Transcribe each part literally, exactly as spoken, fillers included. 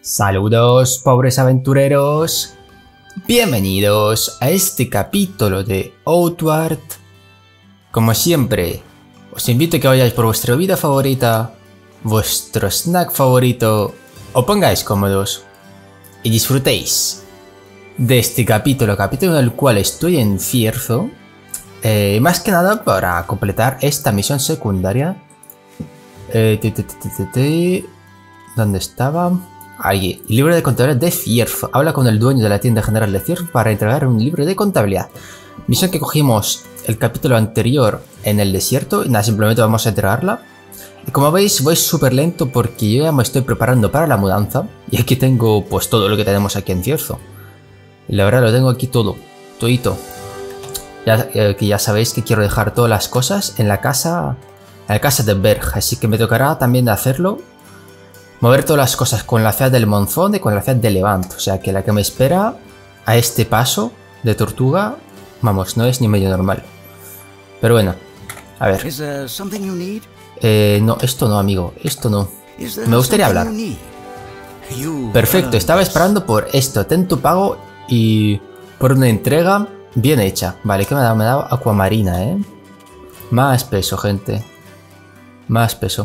Saludos, pobres aventureros. Bienvenidos a este capítulo de Outward. Como siempre, os invito a que vayáis por vuestra vida favorita, vuestro snack favorito, os pongáis cómodos y disfrutéis de este capítulo, capítulo en el cual estoy en Fierzo, eh, más que nada para completar esta misión secundaria. Eh, te, te, te, te, te, ¿Dónde estaba? Ahí, libro de contabilidad de Fierzo. Habla con el dueño de la tienda general de Fierzo para entregar un libro de contabilidad. Misión que cogimos el capítulo anterior en el desierto. Y nada, simplemente vamos a entregarla. Y como veis, voy súper lento porque yo ya me estoy preparando para la mudanza. Y aquí tengo pues todo lo que tenemos aquí en Fierzo. Y la verdad lo tengo aquí todo, todito. Ya, eh, que ya sabéis que quiero dejar todas las cosas en la casa, en la casa de Berg. Así que me tocará también hacerlo. Mover todas las cosas con la ciudad del Monzón y con la ciudad de Levant. O sea que la que me espera a este paso de tortuga, vamos, no es ni medio normal. Pero bueno, a ver. Eh, no, esto no, amigo, esto no. Me gustaría hablar. Perfecto, estaba esperando por esto. Ten tu pago y por una entrega bien hecha. Vale, ¿qué me ha dado? Me ha dado acuamarina, ¿eh? Más peso, gente. Más peso.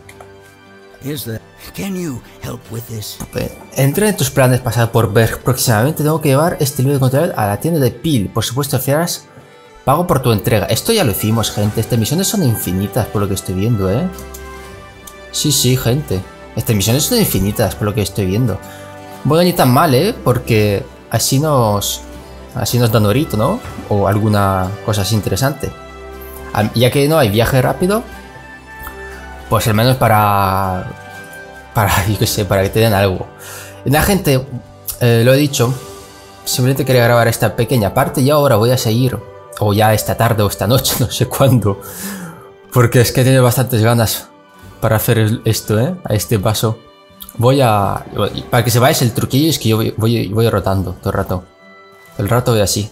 Entré en tus planes pasar por Berg. Próximamente tengo que llevar este libro de contabilidad a la tienda de Pil. Por supuesto, harás pago por tu entrega. Esto ya lo hicimos, gente. Estas misiones son infinitas, por lo que estoy viendo, ¿eh? Sí, sí, gente. Estas misiones son infinitas, por lo que estoy viendo. Bueno, ni tan mal, ¿eh? Porque así nos... Así nos dan orito, ¿no? O alguna cosa así interesante. Ya que no hay viaje rápido, pues al menos para... Para, yo qué sé, para que te den algo. Y nada, gente, eh, lo he dicho. Simplemente quería grabar esta pequeña parte y ahora voy a seguir. O ya esta tarde o esta noche, no sé cuándo. Porque es que he tenido bastantes ganas para hacer esto, ¿eh? A este paso. Voy a... Para que sepáis el truquillo es que yo voy, voy, voy rotando todo el rato. Todo el rato voy así.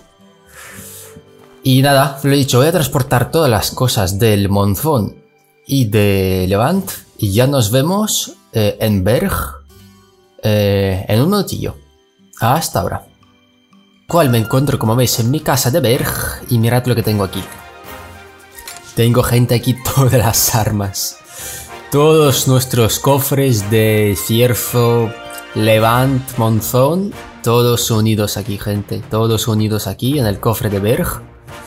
Y nada, lo he dicho, voy a transportar todas las cosas del Monzón y de Levant. Y ya nos vemos eh, en Berg eh, en un minutillo. Hasta ahora. Cual me encuentro, como veis, en mi casa de Berg. Y mirad lo que tengo aquí. Tengo, gente, aquí todas las armas. Todos nuestros cofres de Fierzo, Levant, Monzón. Todos unidos aquí, gente. Todos unidos aquí en el cofre de Berg.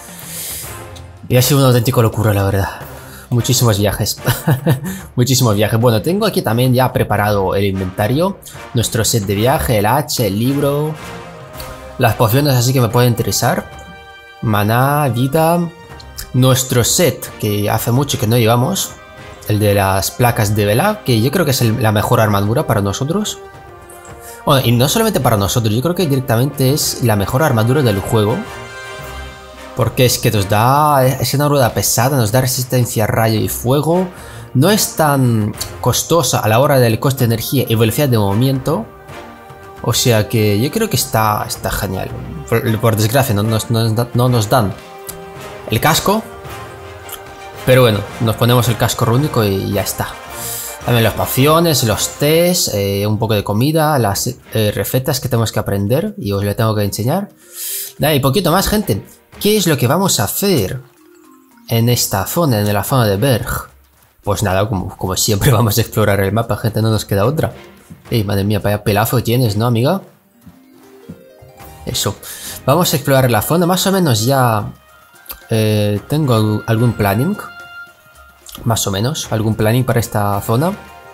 Y ha sido una auténtica locura, la verdad. Muchísimos viajes. Muchísimos viajes. Bueno, tengo aquí también ya preparado el inventario. Nuestro set de viaje, el hacha, el libro. Las pociones así que me pueden interesar. Maná, vida. Nuestro set, que hace mucho que no llevamos. El de las placas de vela, que yo creo que es el, la mejor armadura para nosotros. Bueno, y no solamente para nosotros, yo creo que directamente es la mejor armadura del juego. Porque es que nos da... Es una rueda pesada, nos da resistencia a rayo y fuego. No es tan costosa a la hora del coste de energía y velocidad de movimiento. O sea que yo creo que está, está genial. Por, por desgracia no nos, no, no nos dan el casco. Pero bueno, nos ponemos el casco rúnico y ya está. También las pociones, los tés, eh, un poco de comida, las eh, recetas que tenemos que aprender y os lo tengo que enseñar. Nada, y poquito más, gente. ¿Qué es lo que vamos a hacer en esta zona, en la zona de Berg? Pues nada, como, como siempre vamos a explorar el mapa, gente, no nos queda otra. Ey, madre mía, vaya pelazo tienes, ¿no, amiga? Eso. Vamos a explorar la zona, más o menos ya eh, tengo algún planning. Más o menos, algún planning para esta zona.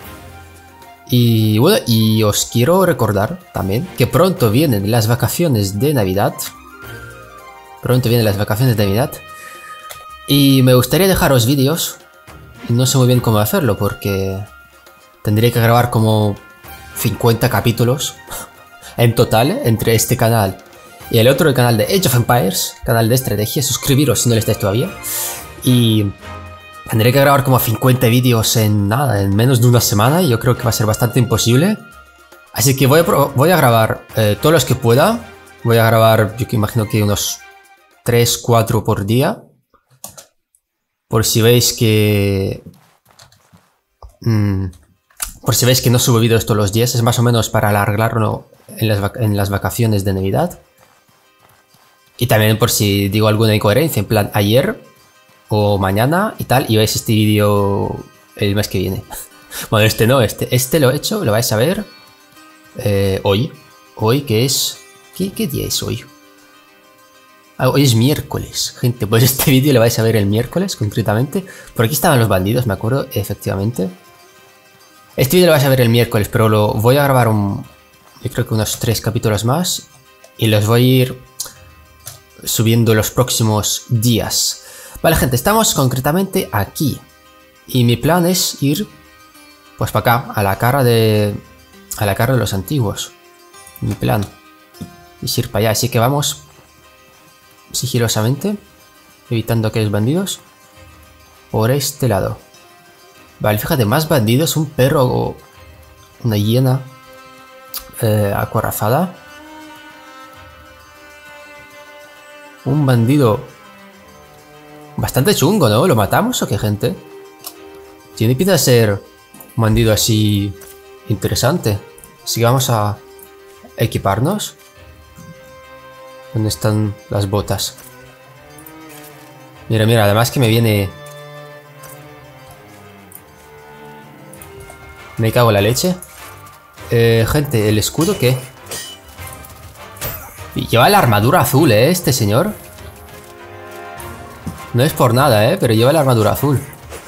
Y bueno, y os quiero recordar también que pronto vienen las vacaciones de Navidad. Pronto vienen las vacaciones de Navidad. Y me gustaría dejaros vídeos. Y no sé muy bien cómo hacerlo porque tendría que grabar como cincuenta capítulos en total, ¿eh? Entre este canal y el otro, el canal de Age of Empires, canal de estrategia. Suscribiros si no lo estáis todavía. Y tendré que grabar como cincuenta vídeos en nada, en menos de una semana. Y yo creo que va a ser bastante imposible. Así que voy a, voy a grabar eh, todos los que pueda. Voy a grabar, yo que imagino que unos tres, cuatro por día. Por si veis que... Mmm, Por si veis que no subo vídeos todos los días, es más o menos para alargarlo en las, en las vacaciones de Navidad. Y también por si digo alguna incoherencia, en plan ayer o mañana y tal, y veis este vídeo el mes que viene. Bueno, este no, este, este lo he hecho, lo vais a ver eh, hoy. Hoy que es... ¿Qué, qué día es hoy? Ah, hoy es miércoles, gente. Pues este vídeo lo vais a ver el miércoles, concretamente. Por aquí estaban los bandidos, me acuerdo, efectivamente. Este vídeo lo vais a ver el miércoles, pero lo voy a grabar un... Yo creo que unos tres capítulos más. Y los voy a ir subiendo los próximos días. Vale, gente, estamos concretamente aquí. Y mi plan es ir... Pues para acá, a la cara de... A la cara de los antiguos. Mi plan es ir para allá, así que vamos sigilosamente, evitando aquellos bandidos, por este lado. Vale, fíjate, más bandidos, un perro o una hiena eh, acorazada. Un bandido bastante chungo, ¿no? ¿Lo matamos o qué, gente? Tiene pinta de ser un bandido así interesante. Así que vamos a equiparnos. ¿Dónde están las botas? Mira, mira, además que me viene... Me cago en la leche. Eh, gente, ¿el escudo qué? Lleva la armadura azul, ¿eh? Este señor. No es por nada, ¿eh? Pero lleva la armadura azul.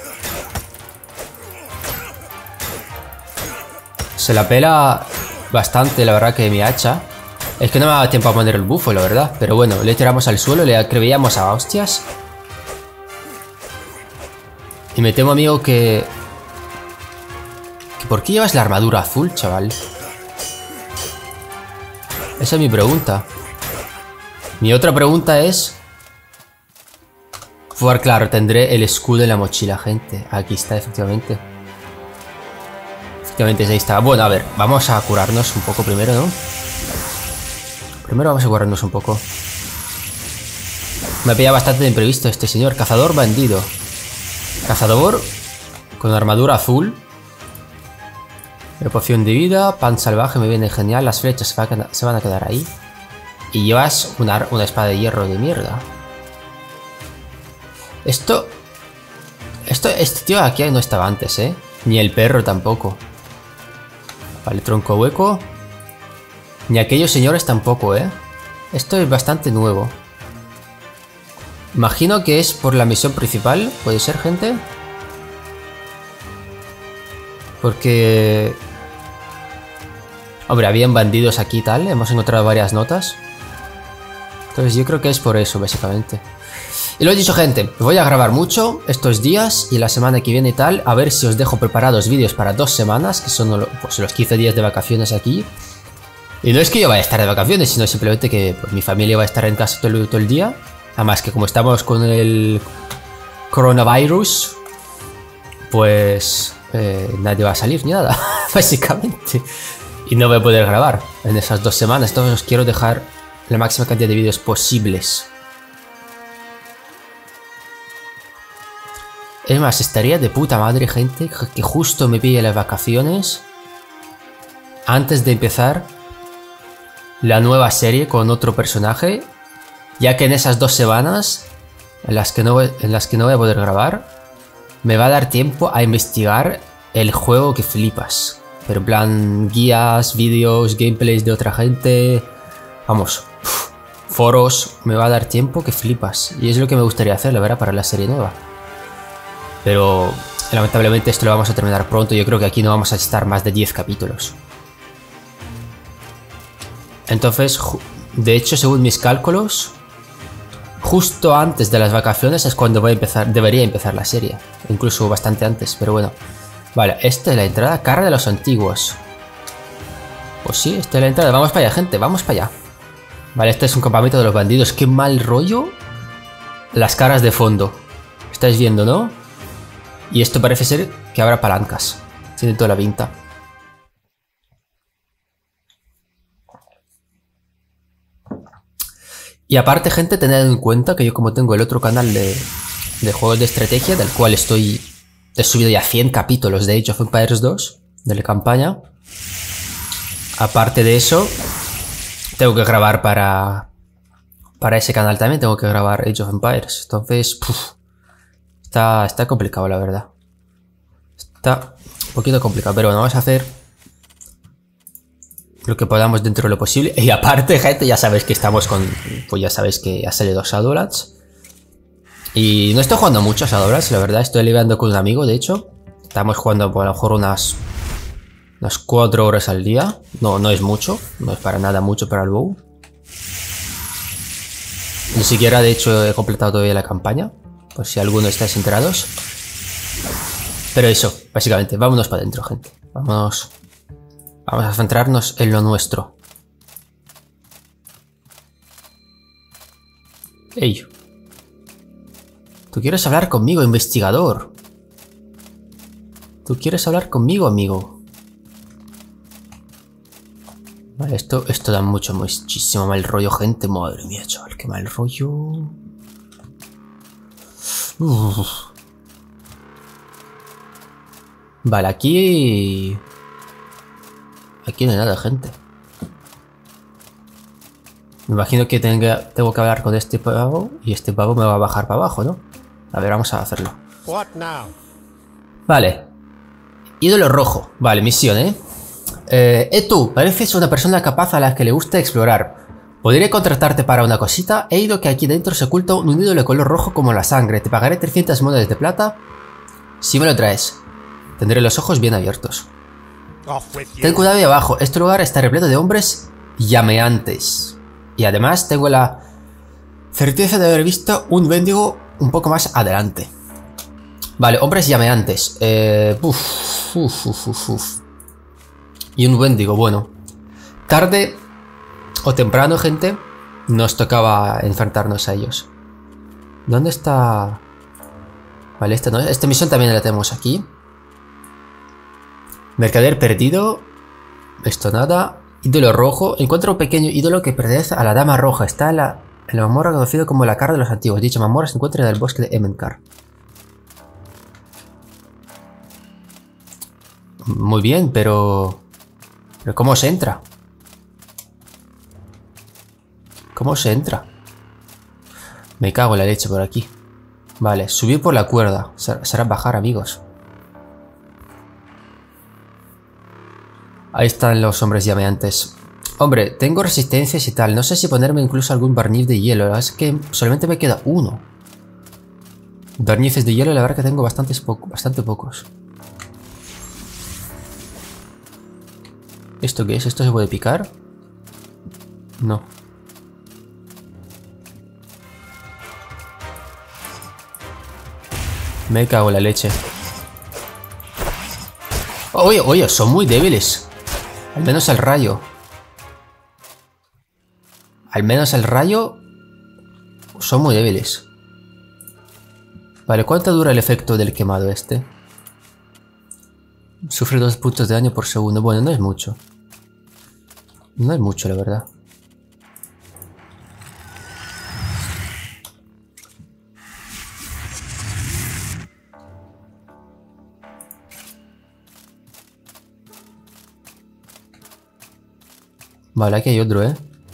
Se la pela bastante, la verdad, que mi hacha. Es que no me ha dado tiempo a poner el bufo, la verdad. Pero bueno, le tiramos al suelo, le atrevíamos a hostias. Y me temo, amigo, que... que ¿por qué llevas la armadura azul, chaval? Esa es mi pregunta. Mi otra pregunta es... Pues claro, tendré el escudo en la mochila, gente. Aquí está, efectivamente. Efectivamente, ahí está. Bueno, a ver, vamos a curarnos un poco primero, ¿no? Primero vamos a curarnos un poco. Me ha pillado bastante de imprevisto este señor. Cazador bandido. Cazador con armadura azul. Poción de vida. Pan salvaje me viene genial. Las flechas se, va a, se van a quedar ahí. Y llevas una, una espada de hierro de mierda. Esto... Esto... Este tío aquí no estaba antes, ¿eh? Ni el perro tampoco. Vale, tronco hueco. Ni aquellos señores tampoco, ¿eh? Esto es bastante nuevo. Imagino que es por la misión principal. ¿Puede ser, gente? Porque... Hombre, habían bandidos aquí y tal. Hemos encontrado varias notas. Entonces yo creo que es por eso, básicamente. Y lo he dicho, gente, voy a grabar mucho estos días y la semana que viene y tal. A ver si os dejo preparados vídeos para dos semanas, que son pues, los quince días de vacaciones aquí. Y no es que yo vaya a estar de vacaciones, sino simplemente que pues, mi familia va a estar en casa todo el, todo el día. Además que como estamos con el coronavirus, pues eh, nadie va a salir ni nada, básicamente. Y no voy a poder grabar en esas dos semanas. Entonces os quiero dejar la máxima cantidad de vídeos posibles. Es más, estaría de puta madre, gente, que justo me pille las vacaciones antes de empezar la nueva serie con otro personaje, ya que en esas dos semanas en las que no voy, en las que no voy a poder grabar, me va a dar tiempo a investigar el juego que flipas. Pero en plan, guías, vídeos, gameplays de otra gente, vamos, uf, foros, me va a dar tiempo que flipas. Y es lo que me gustaría hacer, la verdad, para la serie nueva. Pero lamentablemente esto lo vamos a terminar pronto. Yo creo que aquí no vamos a estar más de diez capítulos. Entonces, de hecho, según mis cálculos, justo antes de las vacaciones es cuando voy a empezar, debería empezar la serie. Incluso bastante antes, pero bueno. Vale, esta es la entrada, cara de los antiguos. Pues sí, esta es la entrada. Vamos para allá, gente, vamos para allá. Vale, este es un campamento de los bandidos. Qué mal rollo. Las caras de fondo. Estáis viendo, ¿no? Y esto parece ser que habrá palancas. Tiene toda la pinta. Y aparte, gente, tened en cuenta que yo como tengo el otro canal de, de juegos de estrategia, del cual estoy... He subido ya cien capítulos de Age of Empires dos, de la campaña. Aparte de eso, tengo que grabar para, para ese canal también, tengo que grabar Age of Empires. Entonces, puf, está, está complicado, la verdad. Está un poquito complicado, pero bueno, vamos a hacer lo que podamos dentro de lo posible. Y aparte, gente, ya sabéis que estamos con... Pues ya sabéis que ha salido Shadowlands. Y no estoy jugando mucho a Shadowlands, la verdad. Estoy lidiando con un amigo, de hecho. Estamos jugando por a lo mejor unas... Unas cuatro horas al día. No, no es mucho. No es para nada mucho para el WoW. Ni siquiera, de hecho, he completado todavía la campaña. Por si alguno estáis enterados. Pero eso, básicamente. Vámonos para adentro, gente. Vámonos. Vamos a centrarnos en lo nuestro. Ey. ¿Tú quieres hablar conmigo, investigador? ¿Tú quieres hablar conmigo, amigo? Vale, esto, esto da mucho, muchísimo mal rollo, gente. Madre mía, chaval, qué mal rollo. Uf. Vale, aquí... Aquí no hay nada, gente. Me imagino que tenga, tengo que hablar con este pavo y este pavo me va a bajar para abajo, ¿no? A ver, vamos a hacerlo. Vale. Ídolo rojo. Vale, misión, ¿eh? Eh, eh, tú, pareces una persona capaz a la que le gusta explorar. Podría contratarte para una cosita. He oído que aquí dentro se oculta un ídolo de color rojo como la sangre. Te pagaré trescientas monedas de plata si me lo traes. Tendré los ojos bien abiertos. Ten cuidado ahí abajo. Este lugar está repleto de hombres llameantes. Y además tengo la certeza de haber visto un Wendigo un poco más adelante. Vale, hombres llameantes. Eh, uf, uf, uf, uf, uf. Y un Wendigo, bueno. Tarde o temprano, gente, nos tocaba enfrentarnos a ellos. ¿Dónde está? Vale, esta no es. Esta misión también la tenemos aquí. Mercader perdido. Esto nada. Ídolo rojo. Encuentra un pequeño ídolo que pertenece a la Dama Roja. Está en la, en la mazmorra conocido como la Carra de los Antiguos. Dicha mazmorra se encuentra en el bosque de Emenkar. Muy bien, pero... ¿Pero cómo se entra? ¿Cómo se entra? Me cago en la leche por aquí. Vale, subir por la cuerda. Será bajar, amigos. Ahí están los hombres llameantes. Hombre, tengo resistencias y tal. No sé si ponerme incluso algún barniz de hielo. La verdad es que solamente me queda uno. Barnices de hielo, la verdad que tengo bastantes po bastante pocos. ¿Esto qué es? ¿Esto se puede picar? No. Me cago en la leche. Oye, oye, son muy débiles. Al menos el rayo. Al menos el rayo... Son muy débiles. Vale, ¿cuánto dura el efecto del quemado este? Sufre dos puntos de daño por segundo. Bueno, no es mucho. No es mucho, la verdad. Vale, aquí hay otro, ¿eh?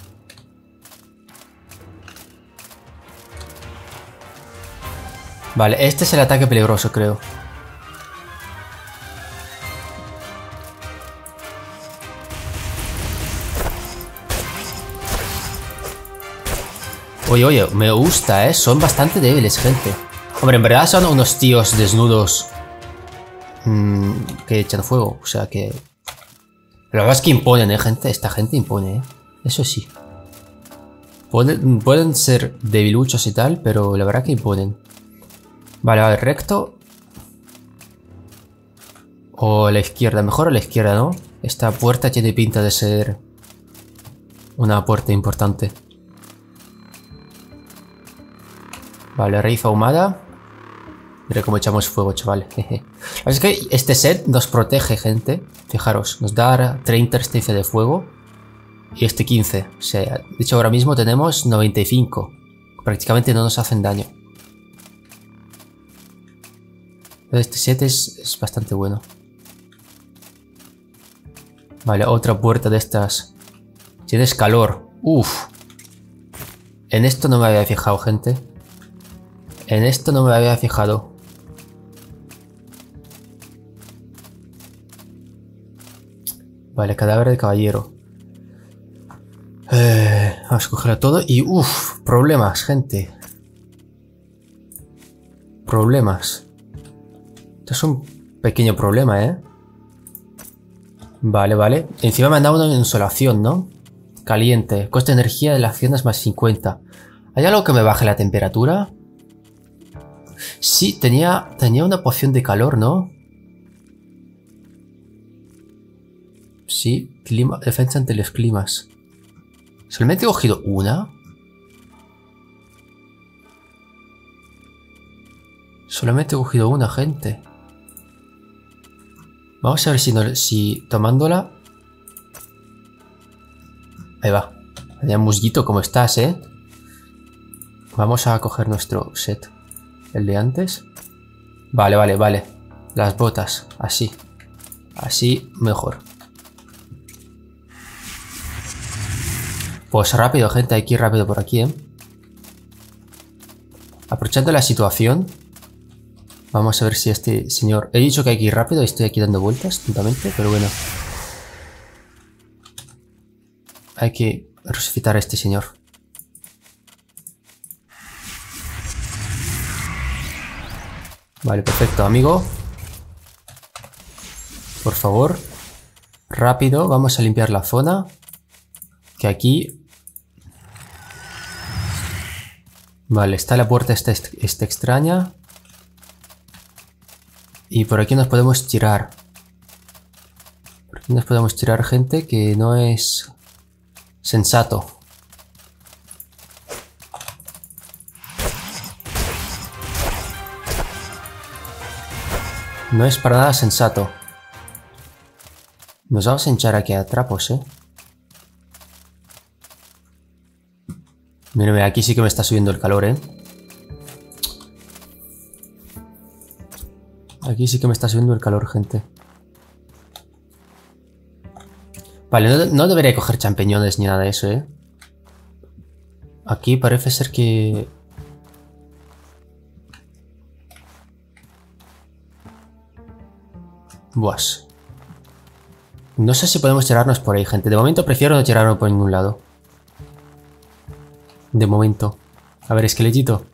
Vale, este es el ataque peligroso, creo. Oye, oye, me gusta, ¿eh? Son bastante débiles, gente. Hombre, en verdad son unos tíos desnudos mmm, que echan fuego. O sea que... La verdad es que imponen, ¿eh, gente? Esta gente impone, ¿eh? Eso sí. Pueden, pueden ser debiluchos y tal, pero la verdad que imponen. Vale, a ver, recto. O a la izquierda. Mejor a la izquierda, ¿no? Esta puerta tiene pinta de ser una puerta importante. Vale, raíz ahumada. Mira cómo echamos fuego, chaval. Es que este set nos protege, gente. Fijaros, nos da treinta resistencia de fuego. Y este quince. O sea, de hecho ahora mismo tenemos noventa y cinco. Prácticamente no nos hacen daño. Este set es, es bastante bueno. Vale, otra puerta de estas. Tienes calor. Uf. En esto no me había fijado, gente. En esto no me había fijado. Vale, cadáver de caballero. Eh, vamos a cogerlo todo y uff, problemas, gente. Problemas. Esto es un pequeño problema, ¿eh? Vale, vale. Encima me han dado una insolación, ¿no? Caliente. Coste de energía de las tiendas más cincuenta. ¿Hay algo que me baje la temperatura? Sí, tenía, tenía una poción de calor, ¿no? Sí, clima, defensa ante los climas. ¿Solamente he cogido una? Solamente he cogido una, gente. Vamos a ver si, no, si tomándola... Ahí va. Vaya musguito, ¿cómo estás, eh? Vamos a coger nuestro set. El de antes. Vale, vale, vale. Las botas. Así. Así mejor. Pues rápido, gente. Hay que ir rápido por aquí, ¿eh? Aprovechando la situación. Vamos a ver si este señor... He dicho que hay que ir rápido y estoy aquí dando vueltas tontamente, pero bueno. Hay que resucitar a este señor. Vale, perfecto, amigo. Por favor. Rápido, vamos a limpiar la zona. Que aquí... Vale, está la puerta esta, esta extraña. Y por aquí nos podemos tirar. Por aquí nos podemos tirar, gente, que no es sensato. No es para nada sensato. Nos vamos a hinchar aquí a trapos, eh. Mira, mira, aquí sí que me está subiendo el calor, eh. Aquí sí que me está subiendo el calor, gente. Vale, no, no debería coger champiñones ni nada de eso, eh. Aquí parece ser que... Buas. No sé si podemos tirarnos por ahí, gente. De momento prefiero no tirarnos por ningún lado. De momento. A ver, esqueletito.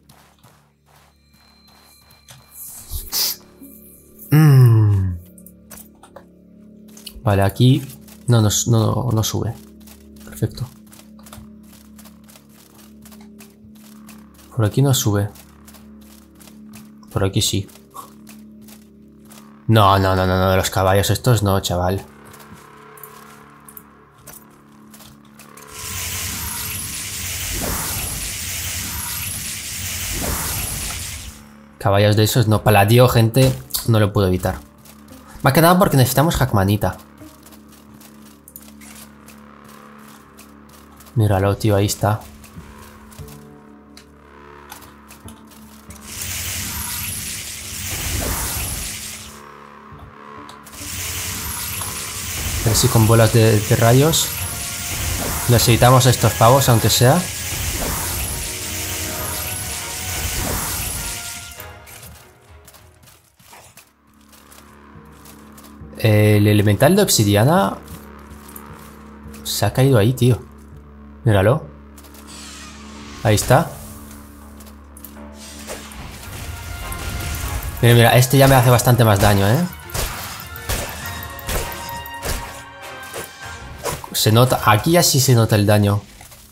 Mm. Vale, aquí... No, no, no, no sube. Perfecto. Por aquí no sube. Por aquí sí. No, no, no, no, no, los caballos estos no, chaval. Caballos de esos no. Paladio, gente, no lo puedo evitar. Me ha quedado porque necesitamos Hackmanita. Míralo, tío, ahí está. A ver si con bolas de, de rayos necesitamos estos pavos, aunque sea. El elemental de obsidiana se ha caído ahí, tío. Míralo. Ahí está. Mira, mira, este ya me hace bastante más daño, ¿eh? Se nota, aquí ya sí se nota el daño.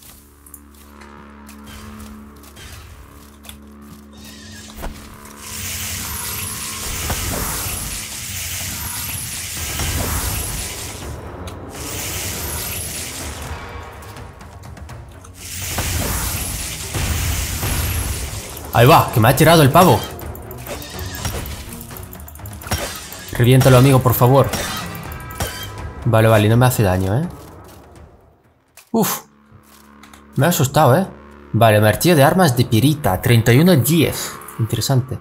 Ahí va, que me ha tirado el pavo. Reviéntalo, amigo, por favor. Vale, vale, no me hace daño, ¿eh? Uf. Me ha asustado, ¿eh? Vale, martillo de armas de pirita. treinta y uno diez. Interesante.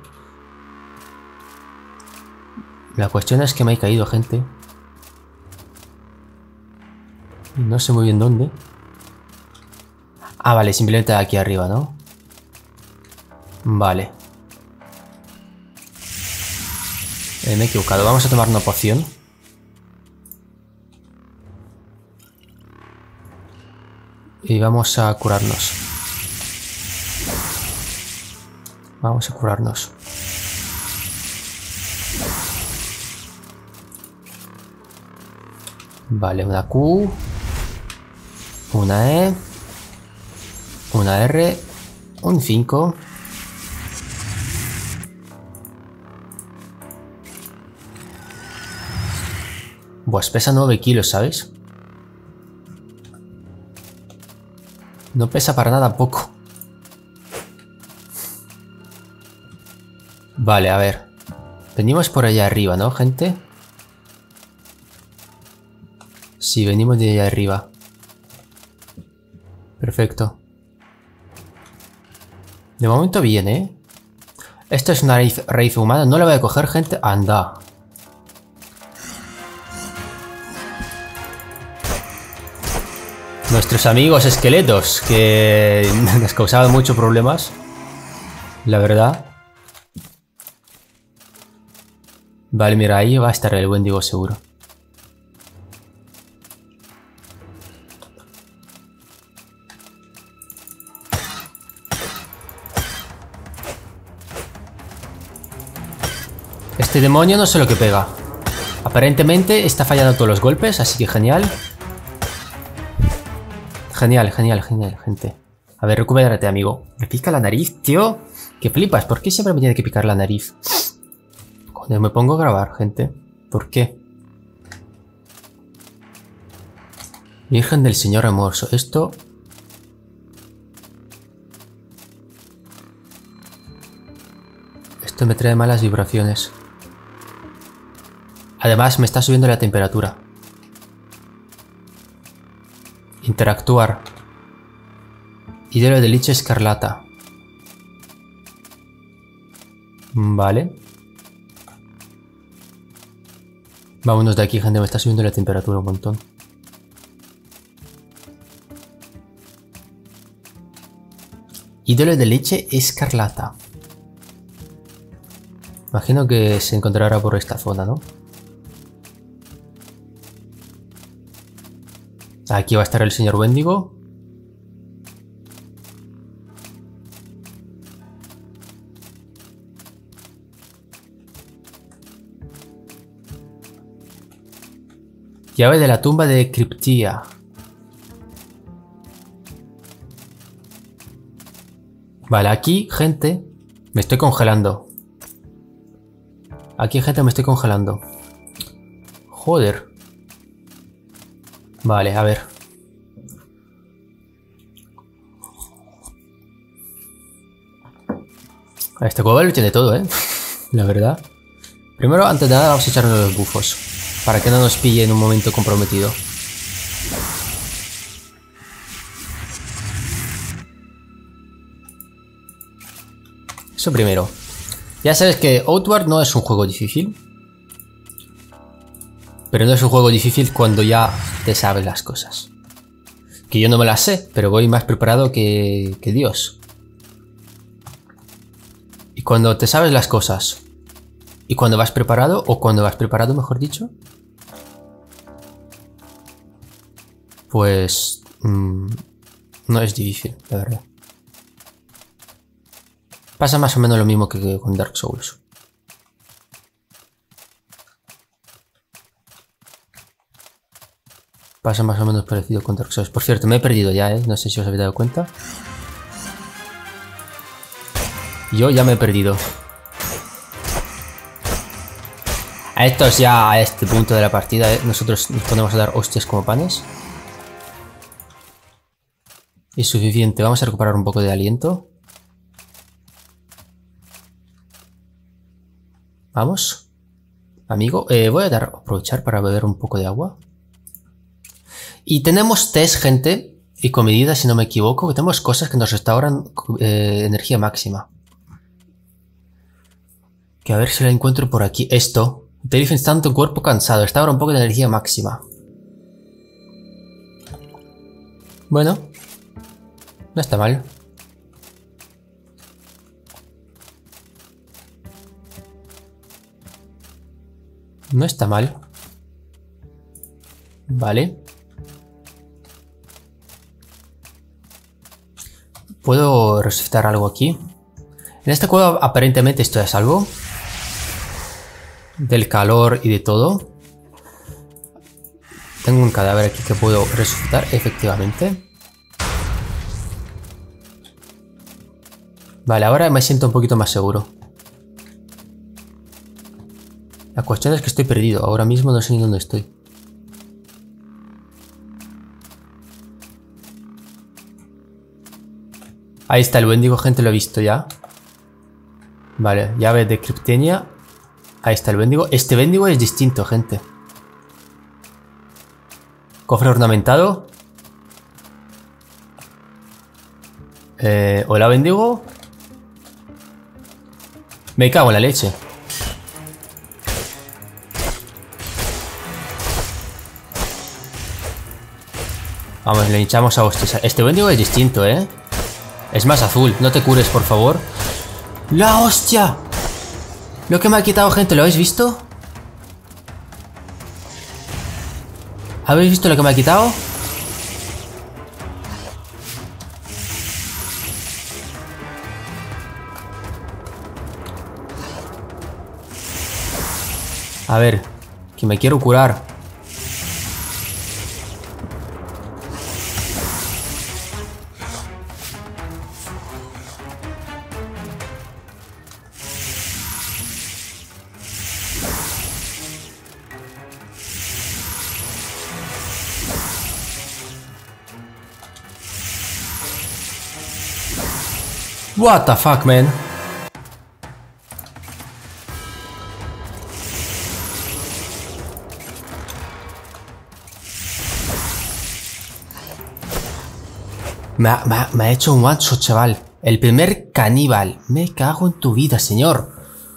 La cuestión es que me he caído, gente. No sé muy bien dónde. Ah, vale, simplemente aquí arriba, ¿no? Vale. Eh, me he equivocado. Vamos a tomar una poción. Y vamos a curarnos. Vamos a curarnos. Vale, una Q. Una E. Una R. Un cinco. Pues pesa nueve kilos, ¿sabes? No pesa para nada poco. Vale, a ver. Venimos por allá arriba, ¿no, gente? Sí, venimos de allá arriba. Perfecto. De momento bien, ¿eh? Esto es una raíz, raíz humana. No la voy a coger, gente. Anda. Nuestros amigos esqueletos, que nos causaban muchos problemas. La verdad. Vale, mira, ahí va a estar el Wendigo seguro. Este demonio no sé lo que pega. Aparentemente está fallando todos los golpes, así que genial. Genial, genial, genial, gente. A ver, recupérate, amigo. Me pica la nariz, tío. Que flipas, ¿por qué siempre me tiene que picar la nariz? Cuando me pongo a grabar, gente. ¿Por qué? Virgen del Señor Remorso. Esto... Esto me trae malas vibraciones. Además, me está subiendo la temperatura. Interactuar. Hidro de liche escarlata. Vale. Vámonos de aquí, gente. Me está subiendo la temperatura un montón. Hidro de leche escarlata. Imagino que se encontrará por esta zona, ¿no? Aquí va a estar el señor Wendigo. Llave de la tumba de Cryptia. Vale, aquí, gente, me estoy congelando. Aquí, gente, me estoy congelando. Joder. Vale, a ver. Este cueva lo tiene todo, ¿eh? La verdad. Primero, antes de nada, vamos a echarnos los bufos. Para que no nos pille en un momento comprometido. Eso primero. Ya sabes que Outward no es un juego difícil. Pero no es un juego difícil cuando ya te sabes las cosas. Que yo no me las sé, pero voy más preparado que, que Dios. Y cuando te sabes las cosas, y cuando vas preparado, o cuando vas preparado, mejor dicho, pues mmm, no es difícil, la verdad. Pasa más o menos lo mismo que con Dark Souls. Pasa más o menos parecido con Dark Souls. Por cierto, me he perdido ya, ¿eh? No sé si os habéis dado cuenta. Yo ya me he perdido. A estos ya, a este punto de la partida, ¿eh? Nosotros nos ponemos a dar hostias como panes. Es suficiente. Vamos a recuperar un poco de aliento. Vamos. Amigo, eh, voy a dar, aprovechar para beber un poco de agua. Y tenemos test, gente, y con medidas, si no me equivoco, que tenemos cosas que nos restauran eh, energía máxima. Que a ver si la encuentro por aquí. Esto. Utiliza instante un cuerpo cansado. Restaura un poco de energía máxima. Bueno, no está mal. No está mal. Vale. ¿Puedo resucitar algo aquí? En esta cueva aparentemente estoy a salvo. Del calor y de todo. Tengo un cadáver aquí que puedo resucitar, efectivamente. Vale, ahora me siento un poquito más seguro. La cuestión es que estoy perdido. Ahora mismo no sé ni dónde estoy. Ahí está el Wendigo, gente, lo he visto ya. Vale, llave de Cryptenia. Ahí está el Wendigo. Este Wendigo es distinto, gente. Cofre ornamentado. Eh, Hola, Wendigo. Me cago en la leche. Vamos, le hinchamos a hostias. Este Wendigo es distinto, ¿eh? Es más azul. No te cures, por favor. ¡La hostia! Lo que me ha quitado, gente, ¿lo habéis visto? ¿Habéis visto lo que me ha quitado? A ver, que me quiero curar. What the fuck, man? Me ha, me ha, me ha hecho un one shot, chaval. El primer caníbal. Me cago en tu vida, señor.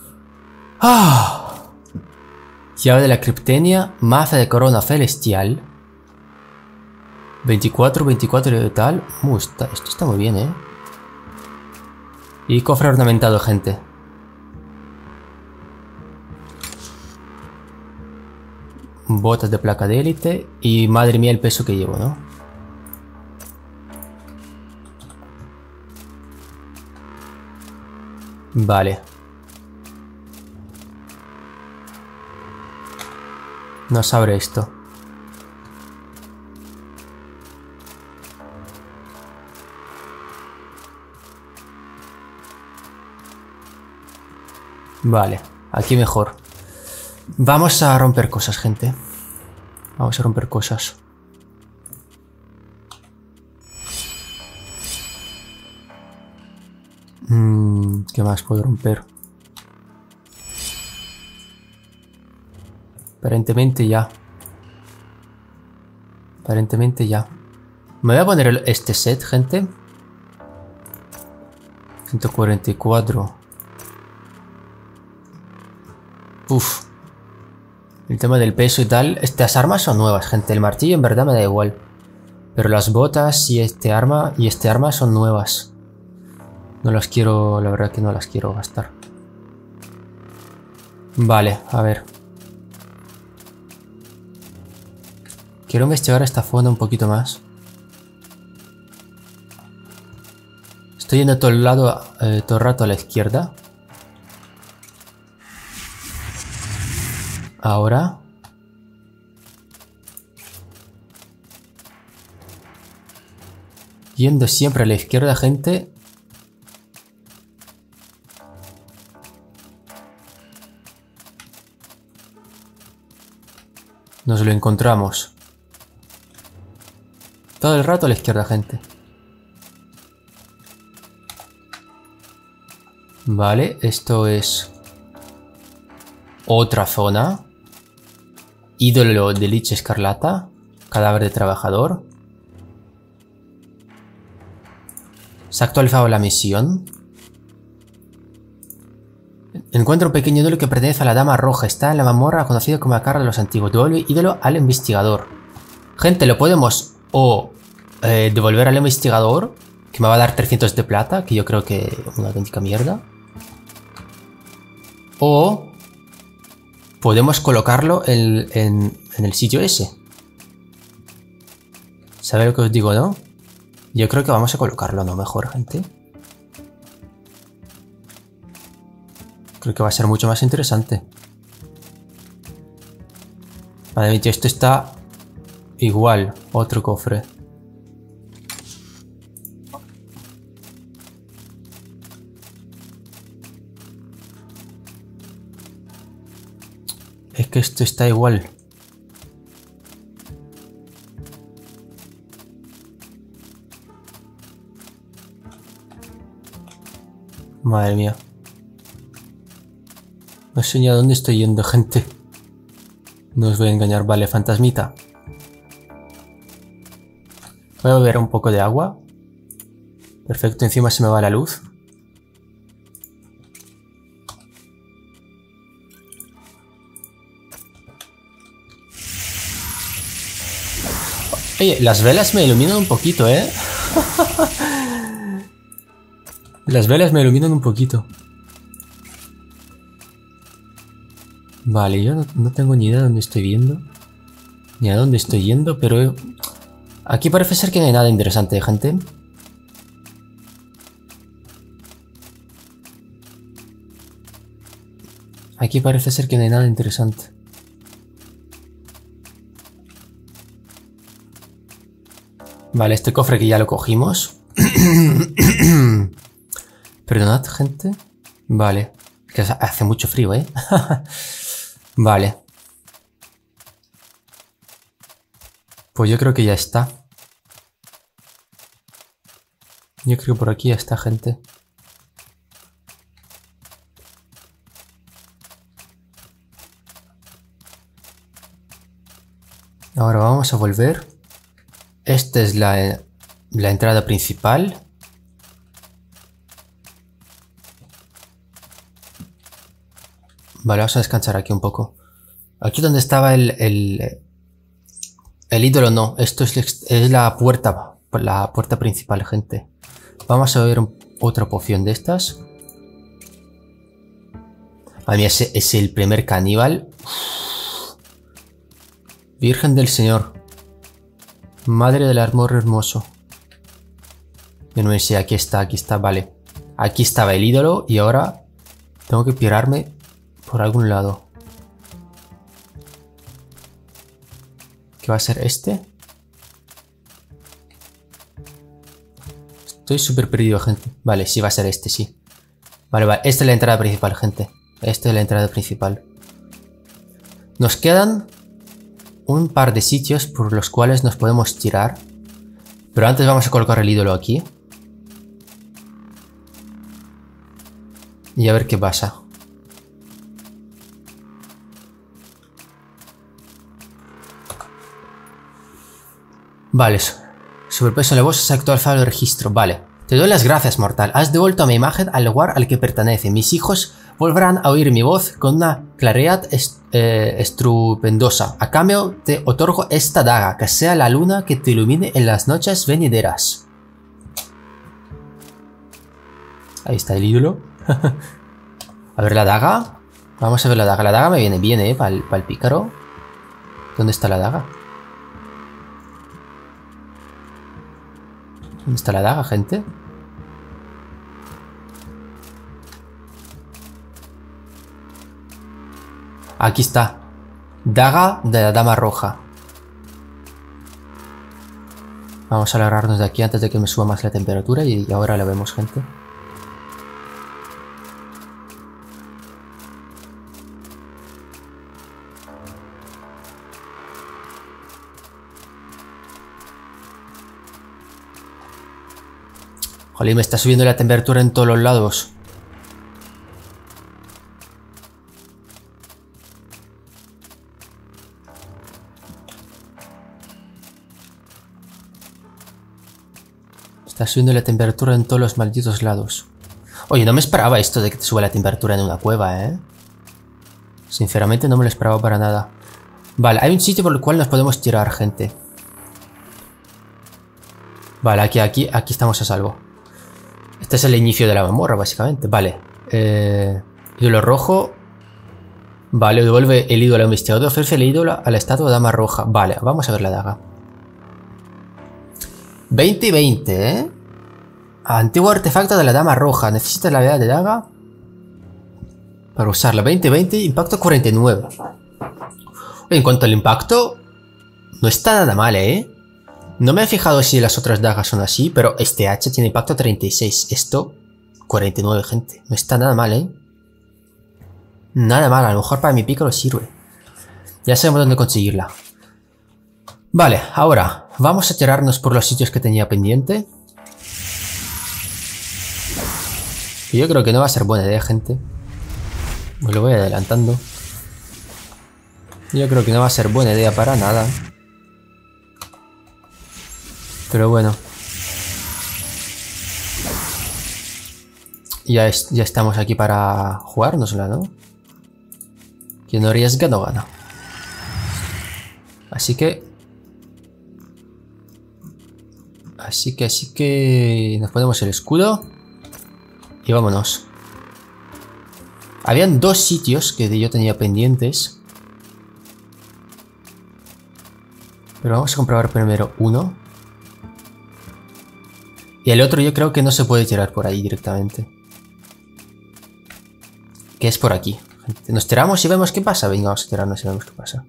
Ah. Llave de la Cryptenia. Maza de corona celestial. veinticuatro, veinticuatro y tal. Uh, está, esto está muy bien, eh. Y cofre ornamentado, gente. Botas de placa de élite. Y madre mía el peso que llevo, ¿no? Vale. Nos abre esto. Vale, aquí mejor. Vamos a romper cosas, gente. Vamos a romper cosas. Mm, ¿qué más puedo romper? Aparentemente ya. Aparentemente ya. Me voy a poner el, este set, gente. ciento cuarenta y cuatro. Uf. El tema del peso y tal. Estas armas son nuevas, gente. El martillo en verdad me da igual. Pero las botas y este arma y este arma son nuevas. No las quiero, la verdad que no las quiero gastar. Vale, a ver. Quiero investigar esta zona un poquito más. Estoy yendo todo el lado, eh, todo el rato a la izquierda. Ahora. Yendo siempre a la izquierda, gente. Nos lo encontramos. Todo el rato a la izquierda, gente. Vale, esto es otra zona. Ídolo de Lich Escarlata. Cadáver de trabajador. Se ha actualizado la misión. Encuentra un pequeño ídolo que pertenece a la Dama Roja. Está en la mazmorra conocida como la Carga de los Antiguos. Devuelve ídolo al investigador. Gente, lo podemos o eh, devolver al investigador, que me va a dar trescientos de plata, que yo creo que una auténtica mierda. O podemos colocarlo en, en, en el sitio ese. ¿Sabéis lo que os digo, no? Yo creo que vamos a colocarlo, ¿no? Mejor, gente. Creo que va a ser mucho más interesante. Madre mía, esto está igual. Otro cofre. Es que esto está igual. Madre mía. No sé ni a dónde estoy yendo, gente. No os voy a engañar. Vale, fantasmita. Voy a beber un poco de agua. Perfecto, encima se me va la luz. Oye, las velas me iluminan un poquito, ¿eh? Las velas me iluminan un poquito. Vale, yo no, no tengo ni idea de dónde estoy viendo. Ni a dónde estoy yendo, pero... Aquí parece ser que no hay nada interesante, gente. Aquí parece ser que no hay nada interesante. Vale, este cofre que ya lo cogimos. Perdonad, gente. Vale. Es que hace mucho frío, ¿eh? Vale. Pues yo creo que ya está. Yo creo que por aquí ya está, gente. Ahora vamos a volver. Esta es la, la entrada principal. Vale, vamos a descansar aquí un poco. Aquí donde estaba el... El, el ídolo no. Esto es, es la puerta. La puerta principal, gente. Vamos a ver otra poción de estas. A mí ese es el primer caníbal. Virgen del Señor. Madre del amor hermoso. Yo no sé, aquí está, aquí está, vale. Aquí estaba el ídolo y ahora tengo que pirarme por algún lado. ¿Qué va a ser este? Estoy súper perdido, gente. Vale, sí va a ser este, sí. Vale, vale, esta es la entrada principal, gente. Esta es la entrada principal. Nos quedan un par de sitios por los cuales nos podemos tirar. Pero antes vamos a colocar el ídolo aquí. Y a ver qué pasa. Vale, sobrepeso de voz es actualizado el registro. Vale. Te doy las gracias, mortal. Has devuelto a mi imagen al lugar al que pertenece. Mis hijos volverán a oír mi voz con una claridad est eh, estrupendosa. A cambio, te otorgo esta daga, que sea la luna que te ilumine en las noches venideras. Ahí está el ídolo. A ver la daga. Vamos a ver la daga. La daga me viene bien, ¿eh? Para el, para el pícaro. ¿Dónde está la daga? ¿Dónde está la daga, gente? Aquí está. Daga de la dama roja. Vamos a alargarnos de aquí antes de que me suba más la temperatura. Y ahora la vemos, gente. Jolín, me está subiendo la temperatura en todos los lados. Está subiendo la temperatura en todos los malditos lados. Oye, no me esperaba esto de que te suba la temperatura en una cueva, ¿eh? Sinceramente no me lo esperaba para nada. Vale, hay un sitio por el cual nos podemos tirar, gente. Vale, aquí, aquí, aquí estamos a salvo. Este es el inicio de la mazmorra, básicamente. Vale. Eh, ídolo rojo. Vale, devuelve el ídolo al investigador. Ofrece el ídolo a la estatua de dama roja. Vale, vamos a ver la daga. veinte y veinte, ¿eh? Antiguo artefacto de la dama roja. Necesitas la habilidad de daga para usarla. veinte y veinte, impacto cuarenta y nueve. En cuanto al impacto, no está nada mal, ¿eh? No me he fijado si las otras dagas son así, pero este hacha tiene impacto treinta y seis. Esto, cuarenta y nueve, gente. No está nada mal, ¿eh? Nada mal, a lo mejor para mi pícaro sirve. Ya sabemos dónde conseguirla. Vale, ahora vamos a tirarnos por los sitios que tenía pendiente. Y yo creo que no va a ser buena idea, gente. Me lo voy adelantando. Yo creo que no va a ser buena idea para nada. Pero bueno. Ya, es, ya estamos aquí para jugárnosla, ¿no? Quien no arriesga no gana. Así que... Así que, así que... Nos ponemos el escudo. Y vámonos. Habían dos sitios que yo tenía pendientes. Pero vamos a comprobar primero uno. Y el otro yo creo que no se puede tirar por ahí directamente. Que es por aquí. Nos tiramos y vemos qué pasa. Venga, vamos a tirarnos y vemos qué pasa.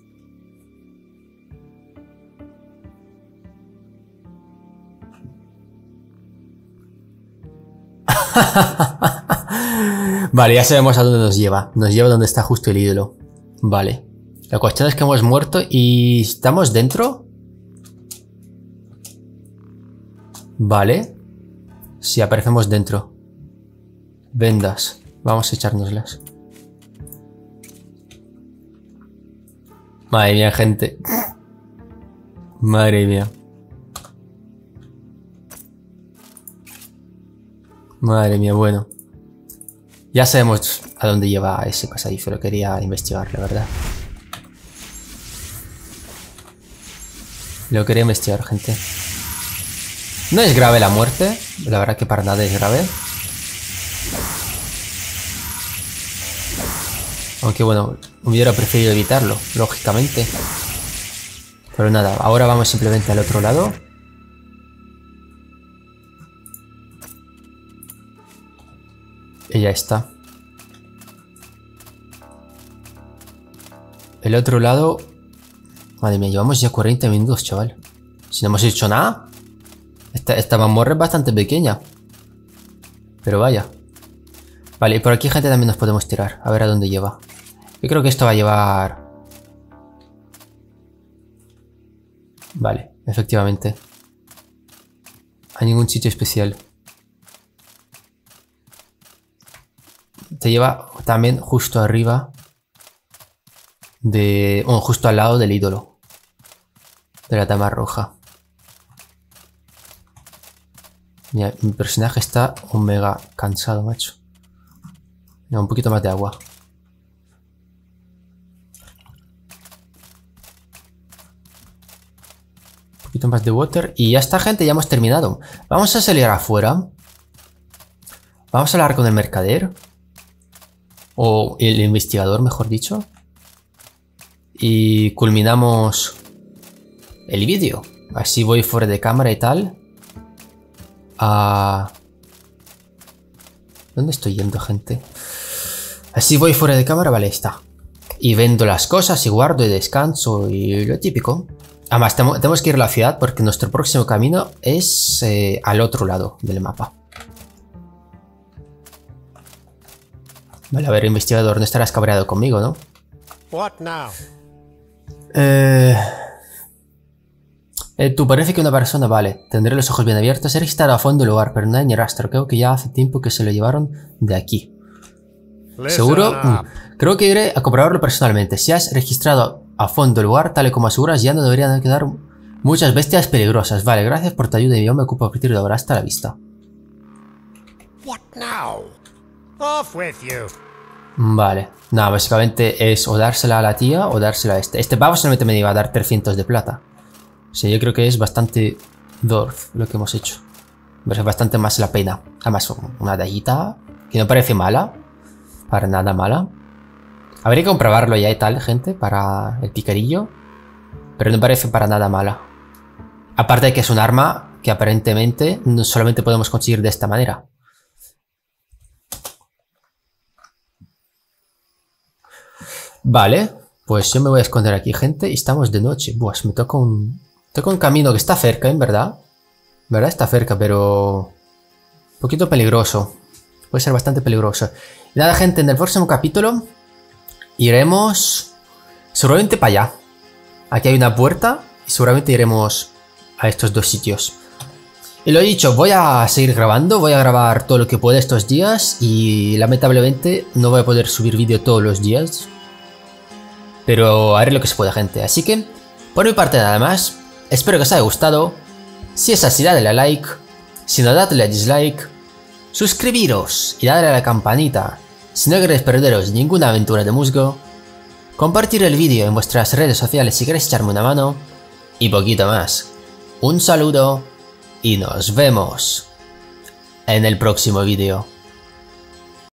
Vale, ya sabemos a dónde nos lleva. Nos lleva donde está justo el ídolo. Vale. La cuestión es que hemos muerto y... ¿Estamos dentro? Vale. Sí, aparecemos dentro. Vendas. Vamos a echárnoslas. Madre mía, gente. Madre mía. Madre mía, bueno. Ya sabemos a dónde lleva ese pasadizo. Lo quería investigar, la verdad. Lo quería investigar, gente. No es grave la muerte. La verdad que para nada es grave. Aunque bueno, hubiera preferido evitarlo, lógicamente. Pero nada, ahora vamos simplemente al otro lado. Y ya está. El otro lado... Madre mía, llevamos ya cuarenta minutos, chaval. Si no hemos hecho nada. Esta, esta mazmorra es bastante pequeña. Pero vaya. Vale, y por aquí, gente, también nos podemos tirar. A ver a dónde lleva. Yo creo que esto va a llevar... Vale, efectivamente. A ningún sitio especial. Te lleva también justo arriba de... Bueno, justo al lado del ídolo de la dama roja. Mira, mi personaje está un mega cansado, macho. Mira, un poquito más de agua. Un poquito más de water. Y ya está, gente, ya hemos terminado. Vamos a salir afuera. Vamos a hablar con el mercader. O el investigador, mejor dicho. Y culminamos el vídeo. Así voy fuera de cámara y tal. A... ¿Dónde estoy yendo, gente? Así voy fuera de cámara, vale, está. Y vendo las cosas y guardo y descanso y lo típico. Además, tenemos que ir a la ciudad porque nuestro próximo camino es eh, al otro lado del mapa. Vale, a ver, investigador, no estarás cabreado conmigo, ¿no? What now? Eh... Eh, tú parece que una persona, vale, tendré los ojos bien abiertos. He registrado a fondo el lugar, pero no hay ni rastro. Creo que ya hace tiempo que se lo llevaron de aquí. ¿Seguro? Mm. Creo que iré a comprobarlo personalmente. Si has registrado a fondo el lugar, tal y como aseguras, ya no deberían quedar muchas bestias peligrosas. Vale, gracias por tu ayuda y yo me ocupo a partir de ahora. Hasta la vista. What now? Off with you. Vale, nada, básicamente es o dársela a la tía o dársela a este. Este pavo solamente me iba a dar trescientos de plata. O sea, yo creo que es bastante Dorf, lo que hemos hecho. Merece bastante más la pena. Además, una dallita que no parece mala. Para nada mala. Habría que comprobarlo ya y tal, gente, para el picarillo. Pero no parece para nada mala. Aparte de que es un arma que aparentemente no solamente podemos conseguir de esta manera. Vale, pues yo me voy a esconder aquí, gente, y estamos de noche. Buah, me toca un... Toca un camino que está cerca, ¿en verdad? En verdad está cerca, pero... Un poquito peligroso. Puede ser bastante peligroso. Y nada, gente, en el próximo capítulo iremos seguramente para allá. Aquí hay una puerta y seguramente iremos a estos dos sitios. Y lo he dicho, voy a seguir grabando, voy a grabar todo lo que pueda estos días y lamentablemente no voy a poder subir vídeo todos los días. Pero haré lo que se pueda, gente. Así que, por mi parte nada más. Espero que os haya gustado. Si es así, dadle a like. Si no, dadle a dislike. Suscribiros y dadle a la campanita si no queréis perderos ninguna aventura de musgo. Compartir el vídeo en vuestras redes sociales si queréis echarme una mano. Y poquito más. Un saludo y nos vemos en el próximo vídeo.